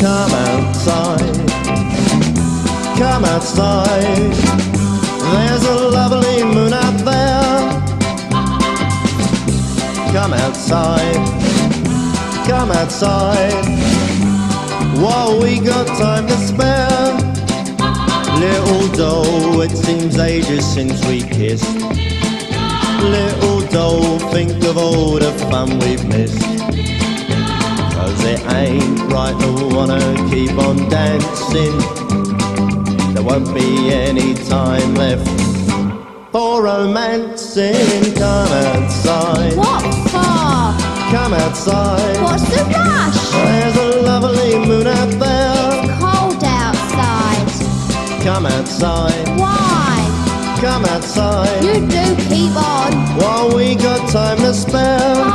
Come outside, come outside. There's a lovely moon out there. Come outside, come outside, while we got time to spare. Little doll, it seems ages since we kissed. Little doll, think of all the fun we've missed. 'Cause it ain't right to wanna keep on dancing. There won't be any time left for romancing. Come outside. What for? Come outside. What's the rush? There's a lovely moon out there. It's cold outside. Come outside. Why? Come outside. You do keep on. While we got time to spare.